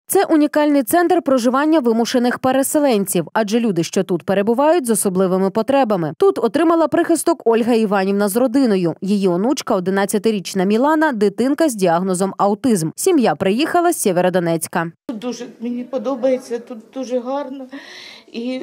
Це унікальний центр проживання вимушених переселенців, адже люди, що тут перебувають, з особливими потребами. Тут отримала прихисток Ольга Іванівна з родиною. Її онучка, 11-річна Мілана, дитинка з діагнозом аутизм. Сім'я приїхала з Сєвєродонецька. Тут дуже мені подобається, тут дуже гарно і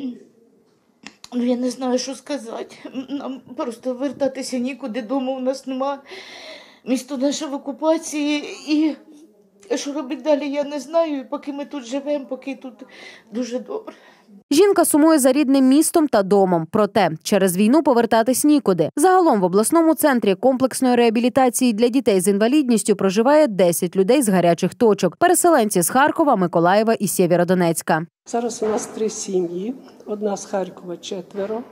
я не знаю, що сказати. Нам просто вертатися нікуди, дому у нас нема, місто наше в окупації і що робити далі, я не знаю, поки ми тут живемо, поки тут дуже добре. Жінка сумує за рідним містом та домом. Проте через війну повертатись нікуди. Загалом в обласному центрі комплексної реабілітації для дітей з інвалідністю проживає 10 людей з гарячих точок. Переселенці з Харкова, Миколаєва і Сєвєродонецька. Зараз у нас 3 сім'ї. Одна з Харкова 4.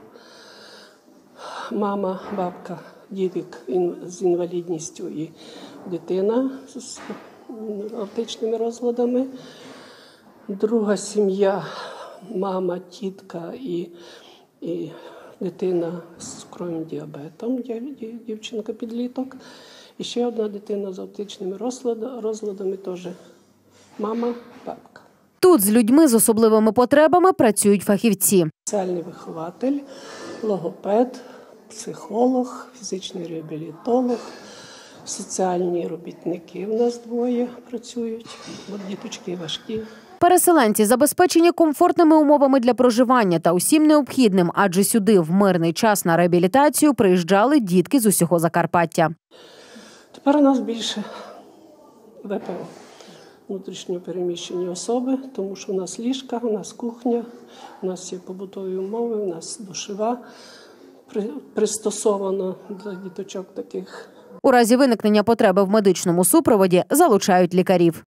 Мама, бабка, дідик з інвалідністю і дитина з аутичними розладами. Друга сім'я – мама, тітка і дитина з цукровим діабетом, дівчинка-підліток. І ще одна дитина з аутичними розладами, теж мама, бабка. Тут з людьми з особливими потребами працюють фахівці. Соціальний вихователь, логопед, психолог, фізичний реабілітолог, соціальні робітники в нас 2 працюють, бо діточки важкі. Переселенці забезпечені комфортними умовами для проживання та усім необхідним, адже сюди в мирний час на реабілітацію приїжджали дітки з усього Закарпаття. Тепер у нас більше ВПО, внутрішньо переміщені особи, тому що у нас ліжка, у нас кухня, у нас є побутові умови, у нас душова пристосована для діточок таких. У разі виникнення потреби в медичному супроводі залучають лікарів.